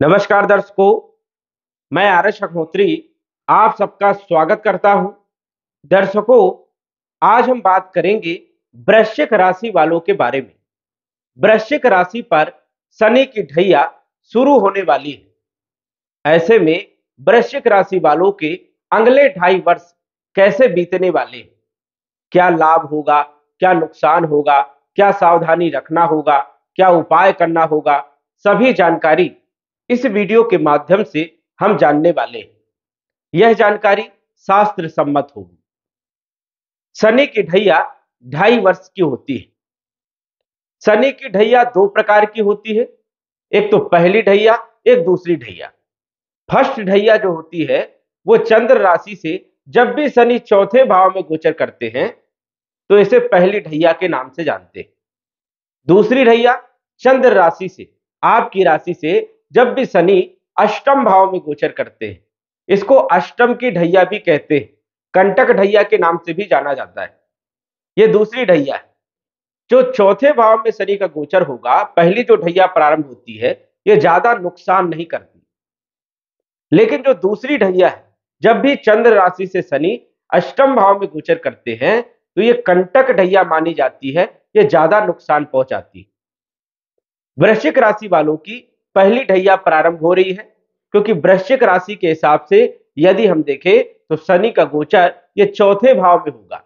नमस्कार दर्शकों, मैं आरएस अग्निहोत्री आप सबका स्वागत करता हूं। दर्शकों, आज हम बात करेंगे वृश्चिक राशि वालों के बारे में। वृश्चिक राशि पर शनि की ढैया शुरू होने वाली है। ऐसे में वृश्चिक राशि वालों के अगले 2.5 वर्ष कैसे बीतने वाले हैं, क्या लाभ होगा, क्या नुकसान होगा, क्या सावधानी रखना होगा, क्या उपाय करना होगा, सभी जानकारी इस वीडियो के माध्यम से हम जानने वाले हैं। यह जानकारी शास्त्र सम्मत होगी। शनि की ढैया 2.5 वर्ष की होती है। शनि की ढैया 2 प्रकार की होती है, एक तो पहली ढैया, एक दूसरी ढैया। फर्स्ट ढैया जो होती है वो चंद्र राशि से जब भी शनि चौथे भाव में गोचर करते हैं तो इसे पहली ढैया के नाम से जानते हैं। दूसरी ढैया चंद्र राशि से, आपकी राशि से जब भी शनि अष्टम भाव में गोचर करते हैं, इसको अष्टम की ढैया भी कहते हैं, कंटक ढैया के नाम से भी जाना जाता है। यह दूसरी ढैया है। जो चौथे भाव में शनि का गोचर होगा, पहली जो ढैया प्रारंभ होती है यह ज्यादा नुकसान नहीं करती, लेकिन जो दूसरी ढैया है, जब भी चंद्र राशि से शनि अष्टम भाव में गोचर करते हैं तो यह कंटक ढैया मानी जाती है, यह ज्यादा नुकसान पहुंचाती है। वृश्चिक राशि वालों की पहली ढैया प्रारंभ हो रही है, क्योंकि वृश्चिक राशि के हिसाब से यदि हम देखें तो शनि का गोचर यह चौथे भाव में होगा।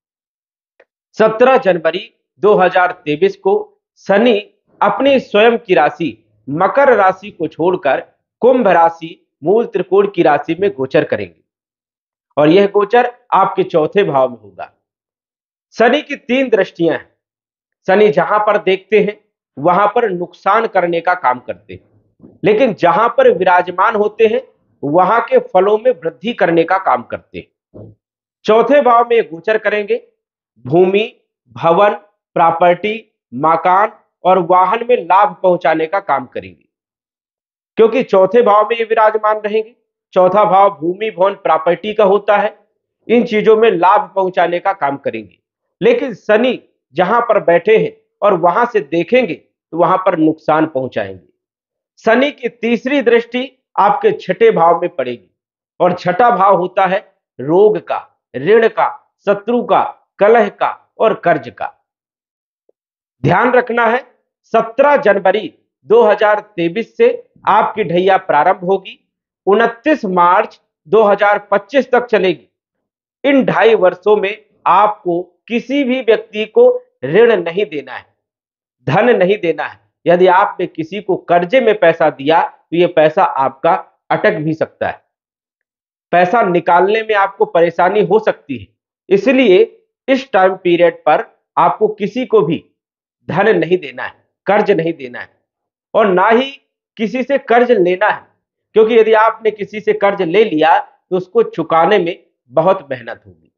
17 जनवरी 2023 को शनि अपनी स्वयं की राशि मकर राशि को छोड़कर कुंभ राशि मूल त्रिकोण की राशि में गोचर करेंगे और यह गोचर आपके चौथे भाव में होगा। शनि की 3 दृष्टियां हैं। शनि जहां पर देखते हैं वहां पर नुकसान करने का काम करते हैं, लेकिन जहां पर विराजमान होते हैं वहां के फलों में वृद्धि करने का काम करते हैं। चौथे भाव में गोचर करेंगे, भूमि, भवन, प्रॉपर्टी, मकान और वाहन में लाभ पहुंचाने का काम करेंगे, क्योंकि चौथे भाव में ये विराजमान रहेंगे। चौथा भाव भूमि, भवन, प्रॉपर्टी का होता है। इन चीजों में लाभ पहुंचाने का काम करेंगे, लेकिन शनि जहां पर बैठे हैं और वहां से देखेंगे तो वहां पर नुकसान पहुंचाएंगे। शनि की तीसरी दृष्टि आपके छठे भाव में पड़ेगी और छठा भाव होता है रोग का, ऋण का, शत्रु का, कलह का और कर्ज का। ध्यान रखना है, 17 जनवरी 2023 से आपकी ढैया प्रारंभ होगी, 29 मार्च 2025 तक चलेगी। इन 2.5 वर्षों में आपको किसी भी व्यक्ति को ऋण नहीं देना है, धन नहीं देना है। यदि आपने किसी को कर्जे में पैसा दिया तो यह पैसा आपका अटक भी सकता है, पैसा निकालने में आपको परेशानी हो सकती है। इसलिए इस टाइम पीरियड पर आपको किसी को भी धन नहीं देना है, कर्ज नहीं देना है और ना ही किसी से कर्ज लेना है, क्योंकि यदि आपने किसी से कर्ज ले लिया तो उसको चुकाने में बहुत मेहनत होगी।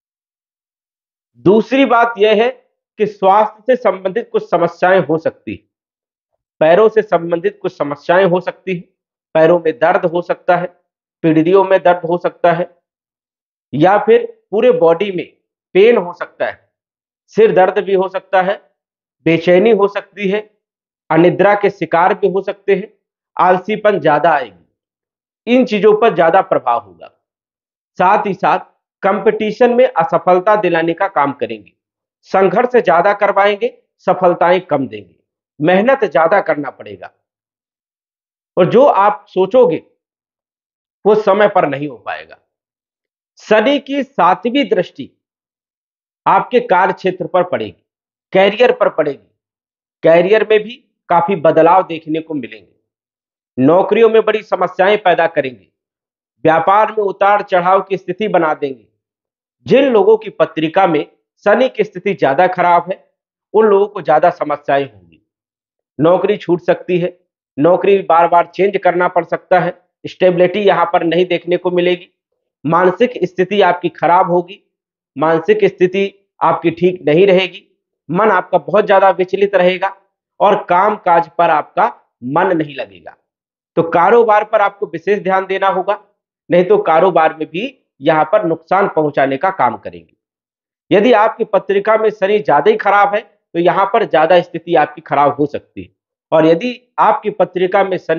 दूसरी बात यह है कि स्वास्थ्य से संबंधित कुछ समस्याएं हो सकती है, पैरों से संबंधित कुछ समस्याएं हो सकती है। पैरों में दर्द हो सकता है, पीढ़ियों में दर्द हो सकता है, या फिर पूरे बॉडी में पेन हो सकता है, सिर दर्द भी हो सकता है, बेचैनी हो सकती है, अनिद्रा के शिकार भी हो सकते हैं, आलसीपन ज्यादा आएगी। इन चीजों पर ज्यादा प्रभाव होगा। साथ ही साथ कंपटीशन में असफलता दिलाने का काम करेंगे, संघर्ष ज्यादा करवाएंगे, सफलताएं कम देंगे, मेहनत ज्यादा करना पड़ेगा और जो आप सोचोगे वो समय पर नहीं हो पाएगा। शनि की 7वीं दृष्टि आपके कार्य क्षेत्र पर पड़ेगी, कैरियर पर पड़ेगी। कैरियर में भी काफी बदलाव देखने को मिलेंगे, नौकरियों में बड़ी समस्याएं पैदा करेंगे, व्यापार में उतार चढ़ाव की स्थिति बना देंगे। जिन लोगों की पत्रिका में शनि की स्थिति ज्यादा खराब है उन लोगों को ज्यादा समस्याएं होंगी, नौकरी छूट सकती है, नौकरी बार बार चेंज करना पड़ सकता है, स्टेबिलिटी यहां पर नहीं देखने को मिलेगी। मानसिक स्थिति आपकी खराब होगी, मानसिक स्थिति आपकी ठीक नहीं रहेगी, मन आपका बहुत ज्यादा विचलित रहेगा और काम काज पर आपका मन नहीं लगेगा। तो कारोबार पर आपको विशेष ध्यान देना होगा, नहीं तो कारोबार में भी यहां पर नुकसान पहुंचाने का काम करेंगे। यदि आपकी पत्रिका में शनि ज्यादा ही खराब है तो यहां पर ज्यादा स्थिति आपकी खराब हो सकती है, और यदि आपकी पत्रिका में शनि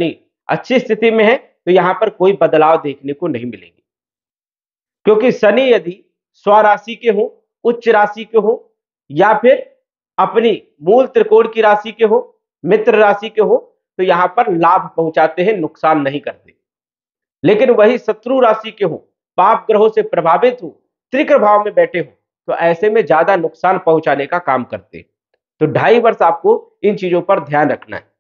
अच्छी स्थिति में है तो यहां पर कोई बदलाव देखने को नहीं मिलेंगे, क्योंकि शनि यदि स्वराशि के हो, उच्च राशि के हो, या फिर अपनी मूल त्रिकोण की राशि के हो, मित्र राशि के हो, तो यहां पर लाभ पहुंचाते हैं, नुकसान नहीं करते। लेकिन वही शत्रु राशि के हो, पाप ग्रहों से प्रभावित हो, त्रिक भाव में बैठे हो, तो ऐसे में ज्यादा नुकसान पहुंचाने का काम करते हैं। तो 2.5 वर्ष आपको इन चीजों पर ध्यान रखना है।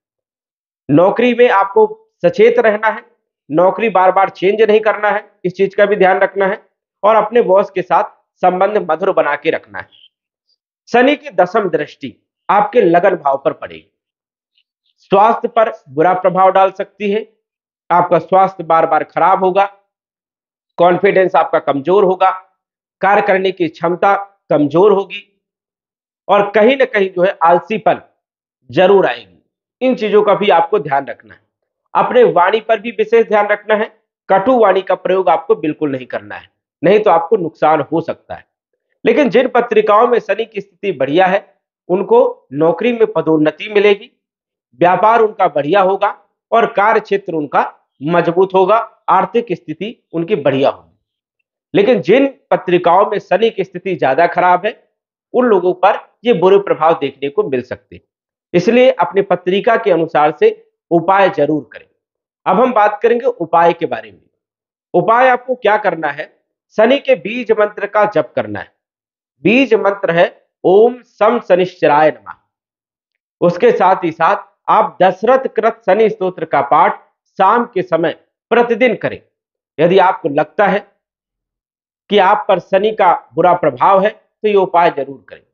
नौकरी में आपको सचेत रहना है, नौकरी बार बार चेंज नहीं करना है, इस चीज का भी ध्यान रखना है, और अपने बॉस के साथ संबंध मधुर बना के रखना है। शनि की दशम दृष्टि आपके लगन भाव पर पड़ेगी, स्वास्थ्य पर बुरा प्रभाव डाल सकती है। आपका स्वास्थ्य बार बार खराब होगा, कॉन्फिडेंस आपका कमजोर होगा, कार्य करने की क्षमता कमजोर होगी, और कहीं ना कहीं जो है आलसीपन जरूर आएगी। इन चीजों का भी आपको ध्यान रखना है। अपने वाणी पर भी विशेष ध्यान रखना है, कटु वाणी का प्रयोग आपको बिल्कुल नहीं करना है, नहीं तो आपको नुकसान हो सकता है। लेकिन जिन पत्रिकाओं में शनि की स्थिति बढ़िया है, उनको नौकरी में पदोन्नति मिलेगी, व्यापार उनका बढ़िया होगा, और कार्य क्षेत्र उनका मजबूत होगा, आर्थिक स्थिति उनकी बढ़िया होगी। लेकिन जिन पत्रिकाओं में शनि की स्थिति ज्यादा खराब है, उन लोगों पर ये बुरे प्रभाव देखने को मिल सकते हैं। इसलिए अपनी पत्रिका के अनुसार से उपाय जरूर करें। अब हम बात करेंगे उपाय के बारे में। उपाय आपको क्या करना है? शनि के बीज मंत्र का जप करना है। बीज मंत्र है ओम सम शनिश्चराय नमः। उसके साथ ही साथ आप दशरथ कृत शनि स्तोत्र का पाठ शाम के समय प्रतिदिन करें। यदि आपको लगता है कि आप पर शनि का बुरा प्रभाव है तो ये उपाय जरूर करें।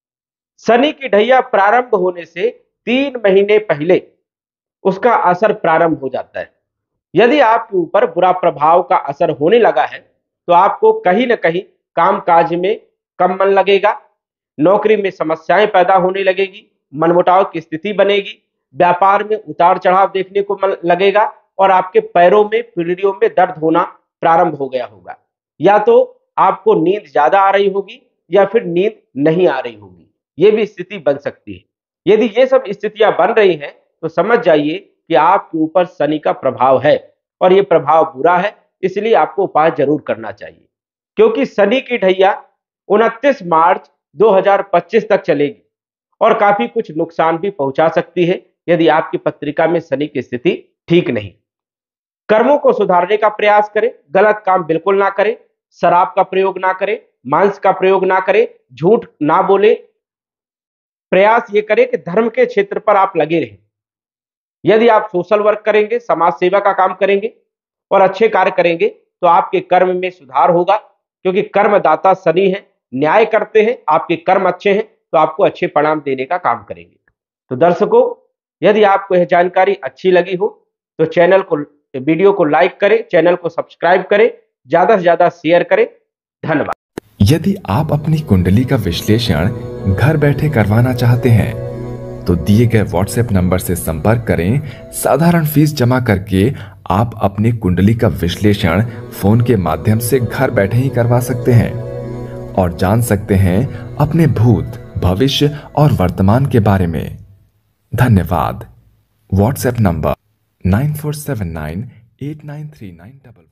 शनि की ढैया प्रारंभ होने से 3 महीने पहले उसका असर प्रारंभ हो जाता है। यदि आपके ऊपर बुरा प्रभाव का असर होने लगा है तो आपको कहीं ना कहीं कामकाज में कम मन लगेगा, नौकरी में समस्याएं पैदा होने लगेगी, मनमुटाव की स्थिति बनेगी, व्यापार में उतार चढ़ाव देखने को लगेगा, और आपके पैरों में पीढ़ियों में दर्द होना प्रारंभ हो गया होगा। या तो आपको नींद ज्यादा आ रही होगी या फिर नींद नहीं आ रही होगी, ये भी स्थिति बन सकती है। यदि ये सब स्थितियां बन रही हैं तो समझ जाइए कि आपके ऊपर शनि का प्रभाव है, और ये प्रभाव बुरा है, इसलिए आपको उपाय जरूर करना चाहिए। क्योंकि शनि की ढैया 29 मार्च 2025 तक चलेगी, और काफी कुछ नुकसान भी पहुंचा सकती है यदि आपकी पत्रिका में शनि की स्थिति ठीक नहीं। कर्मों को सुधारने का प्रयास करें, गलत काम बिल्कुल ना करें, शराब का प्रयोग ना करें, मांस का प्रयोग ना करें, झूठ ना बोले। प्रयास ये करें कि धर्म के क्षेत्र पर आप लगे रहें। यदि आप सोशल वर्क करेंगे, समाज सेवा का काम करेंगे और अच्छे कार्य करेंगे तो आपके कर्म में सुधार होगा, क्योंकि कर्मदाता शनि है, न्याय करते हैं। आपके कर्म अच्छे हैं तो आपको अच्छे परिणाम देने का काम करेंगे। तो दर्शकों, यदि आपको यह जानकारी अच्छी लगी हो तो वीडियो को लाइक करें, चैनल को सब्सक्राइब करें, ज्यादा से ज्यादा शेयर करें। धन्यवाद। यदि आप अपनी कुंडली का विश्लेषण घर बैठे करवाना चाहते हैं तो दिए गए व्हाट्सएप नंबर से संपर्क करें। साधारण फीस जमा करके आप अपनी कुंडली का विश्लेषण फोन के माध्यम से घर बैठे ही करवा सकते हैं और जान सकते हैं अपने भूत, भविष्य और वर्तमान के बारे में। धन्यवाद। WhatsApp number 9479893955।